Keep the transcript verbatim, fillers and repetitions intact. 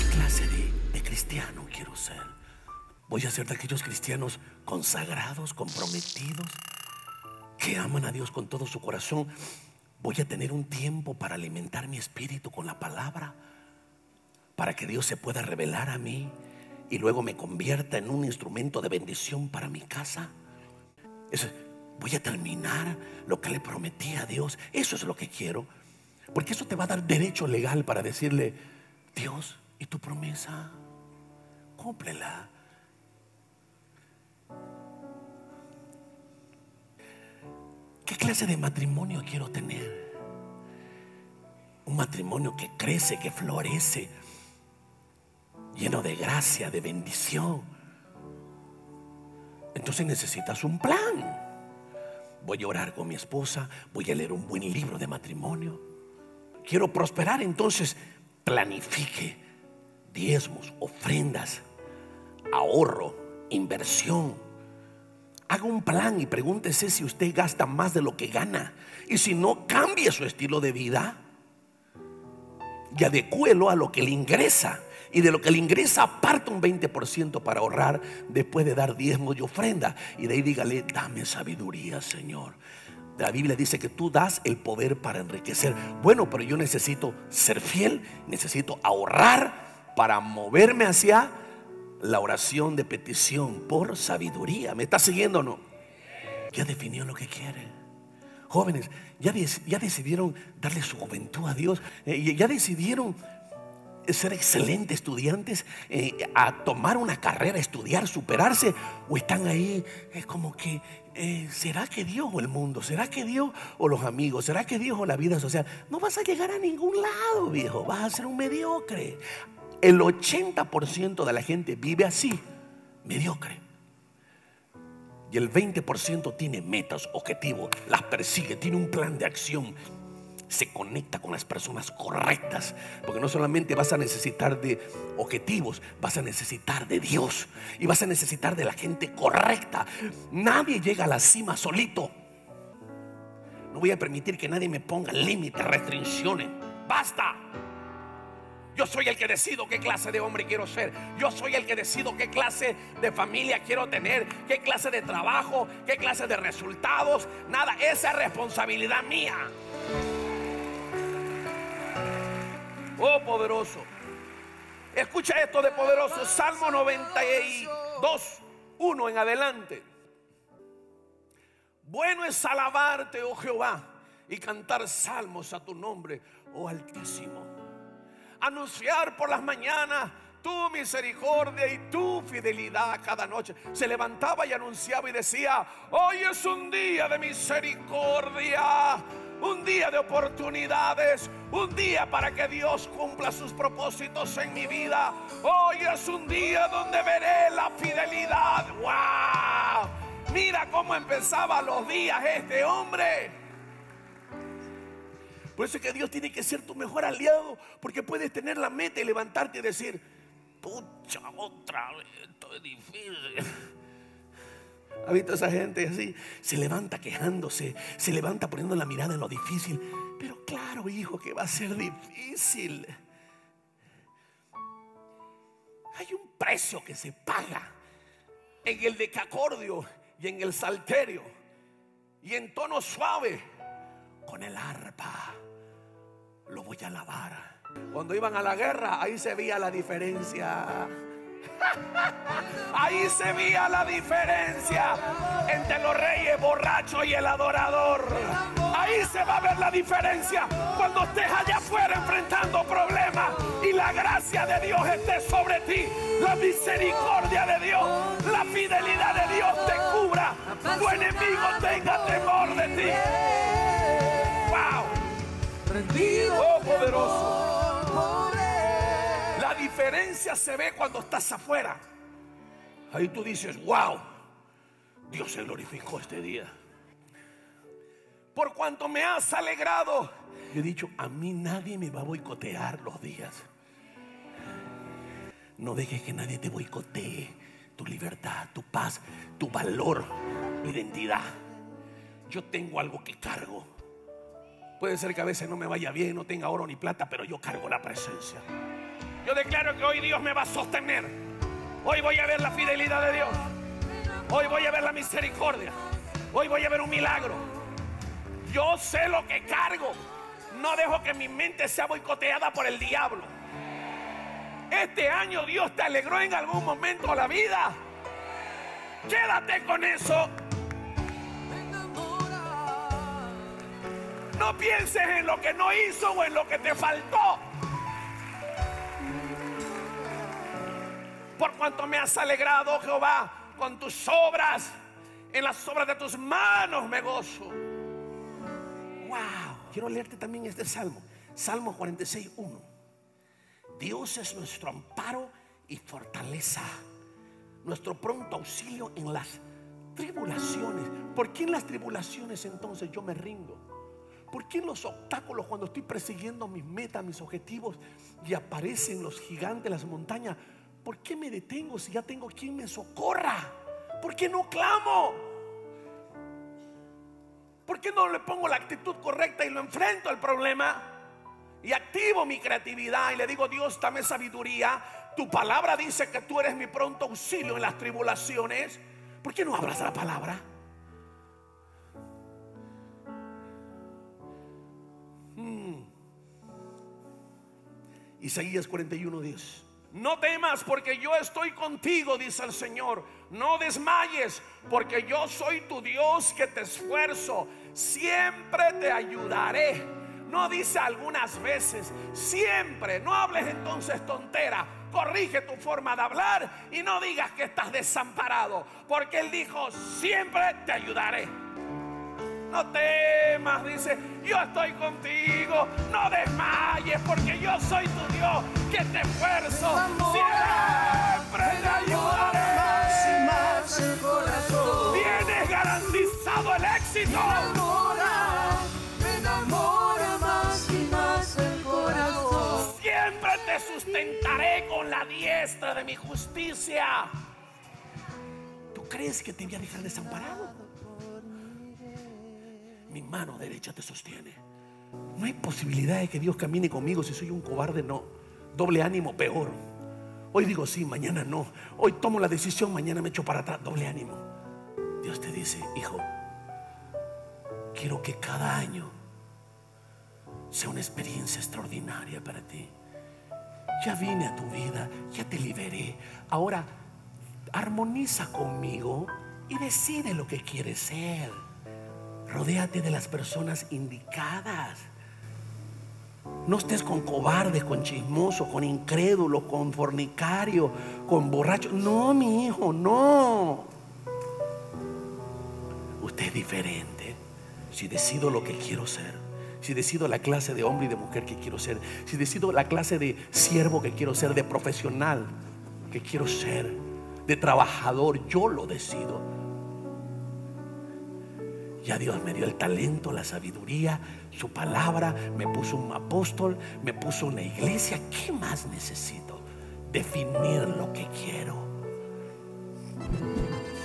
clase de, de cristiano quiero ser? Voy a ser de aquellos cristianos consagrados, comprometidos, que aman a Dios con todo su corazón. Voy a tener un tiempo para alimentar mi espíritu con la palabra, para que Dios se pueda revelar a mí y luego me convierta en un instrumento de bendición para mi casa. Eso, voy a terminar lo que le prometí a Dios. Eso es lo que quiero, porque eso te va a dar derecho legal para decirle: Dios, ¿y tu promesa? Cúmplela. ¿Qué clase de matrimonio quiero tener? Un matrimonio que crece, que florece, lleno de gracia, de bendición. Entonces necesitas un plan. Voy a orar con mi esposa, voy a leer un buen libro de matrimonio. Quiero prosperar, entonces planifique diezmos, ofrendas, ahorro, inversión. Haga un plan y pregúntese si usted gasta más de lo que gana. Y si no, cambie su estilo de vida y adecúelo a lo que le ingresa. Y de lo que le ingresa, aparta un veinte por ciento para ahorrar después de dar diezmos y ofrenda. Y de ahí dígale: dame sabiduría, Señor. La Biblia dice que tú das el poder para enriquecer. Bueno, pero yo necesito ser fiel, necesito ahorrar para moverme hacia la oración de petición por sabiduría. ¿Me está siguiendo o no? Ya definió lo que quiere. Jóvenes, ya, ya decidieron darle su juventud a Dios. eh, Ya decidieron ser excelentes estudiantes, eh, a tomar una carrera, estudiar, superarse. O están ahí eh, como que eh, ¿será que Dios o el mundo? ¿Será que Dios o los amigos? ¿Será que Dios o la vida social? No vas a llegar a ningún lado, viejo. Vas a ser un mediocre. El ochenta por ciento de la gente vive así, mediocre. Y el veinte por ciento tiene metas, objetivos, las persigue, tiene un plan de acción. Se conecta con las personas correctas, porque no solamente vas a necesitar de objetivos, vas a necesitar de Dios y vas a necesitar de la gente correcta. Nadie llega a la cima solito. No voy a permitir que nadie me ponga límites, restricciones. ¡Basta! Yo soy el que decido qué clase de hombre quiero ser. Yo soy el que decido qué clase de familia quiero tener, qué clase de trabajo, qué clase de resultados. Nada, esa es responsabilidad mía. Oh, poderoso. Escucha esto de poderoso. Salmo noventa y dos, uno en adelante. Bueno es alabarte, oh Jehová, y cantar salmos a tu nombre, oh Altísimo. Anunciar por las mañanas tu misericordia y tu fidelidad cada noche. Se levantaba y anunciaba y decía: hoy es un día de misericordia, un día de oportunidades, un día para que Dios cumpla sus propósitos en mi vida. Hoy es un día donde veré la fidelidad. ¡Wow! Mira cómo empezaba los días este hombre. Por eso es que Dios tiene que ser tu mejor aliado, porque puedes tener la meta y levantarte y decir: pucha, otra vez, esto es difícil. ¿Ha visto esa gente así? Se levanta quejándose, se levanta poniendo la mirada en lo difícil. Pero claro, hijo, que va a ser difícil. Hay un precio que se paga en el decacordio y en el salterio y en tono suave. Con el arpa lo voy a alabar. Cuando iban a la guerra, ahí se veía la diferencia. Ahí se veía la diferencia entre los reyes borrachos y el adorador. Ahí se va a ver la diferencia cuando estés allá afuera enfrentando problemas y la gracia de Dios esté sobre ti, la misericordia de Dios, la fidelidad de Dios te cubra, tu enemigo tenga temor de ti. Oh, poderoso. La diferencia se ve cuando estás afuera. Ahí tú dices: wow, Dios se glorificó este día. Por cuanto me has alegrado. Yo he dicho: a mí nadie me va a boicotear los días. No dejes que nadie te boicotee tu libertad, tu paz, tu valor, tu identidad. Yo tengo algo que cargo. Puede ser que a veces no me vaya bien, no tenga oro ni plata, pero yo cargo la presencia. Yo declaro que hoy Dios me va a sostener. Hoy voy a ver la fidelidad de Dios. Hoy voy a ver la misericordia. Hoy voy a ver un milagro. Yo sé lo que cargo. No dejo que mi mente sea boicoteada por el diablo. Este año Dios te alegró en algún momento la vida. Quédate con eso. No pienses en lo que no hizo o en lo que te faltó. Por cuanto me has alegrado, Jehová, con tus obras, en las obras de tus manos me gozo. Wow. Quiero leerte también este salmo, Salmo cuarenta y seis, uno. Dios es nuestro amparo y fortaleza, nuestro pronto auxilio en las tribulaciones. ¿Por qué en las tribulaciones entonces yo me rindo? ¿Por qué en los obstáculos, cuando estoy persiguiendo mis metas, mis objetivos, y aparecen los gigantes, las montañas? ¿Por qué me detengo si ya tengo quien me socorra? ¿Por qué no clamo? ¿Por qué no le pongo la actitud correcta y lo enfrento al problema? Y activo mi creatividad y le digo: Dios, dame sabiduría. Tu palabra dice que tú eres mi pronto auxilio en las tribulaciones. ¿Por qué no hablas la palabra? Hmm. Isaías cuarenta y uno, diez. No temas, porque yo estoy contigo, dice el Señor. No desmayes, porque yo soy tu Dios, que te esfuerzo. Siempre te ayudaré. No dice algunas veces, siempre. No hables entonces tontera. Corrige tu forma de hablar y no digas que estás desamparado, porque Él dijo: siempre te ayudaré. No temas, dice, yo estoy contigo. No desmayes, porque yo soy tu Dios, que te esfuerzo. Siempre te ayudaré. Más y más el corazón. Tienes garantizado el éxito. Me enamora, me enamora más y más el corazón. Siempre te sustentaré con la diestra de mi justicia. ¿Tú crees que te voy a dejar desamparado? Mi mano derecha te sostiene. No hay posibilidad de que Dios camine conmigo si soy un cobarde. No. Doble ánimo, peor. Hoy digo sí, mañana no. Hoy tomo la decisión, mañana me echo para atrás. Doble ánimo. Dios te dice: hijo, quiero que cada año sea una experiencia extraordinaria para ti. Ya vine a tu vida, ya te liberé. Ahora armoniza conmigo y decide lo que quieres ser. Rodéate de las personas indicadas. No estés con cobardes, con chismosos, con incrédulos, con fornicarios, con borrachos. No, mi hijo, no. Usted es diferente. Si decido lo que quiero ser, si decido la clase de hombre y de mujer que quiero ser, si decido la clase de siervo que quiero ser, de profesional que quiero ser, de trabajador, yo lo decido. Ya Dios me dio el talento, la sabiduría, su palabra, me puso un apóstol, me puso una iglesia. ¿Qué más necesito? Definir lo que quiero.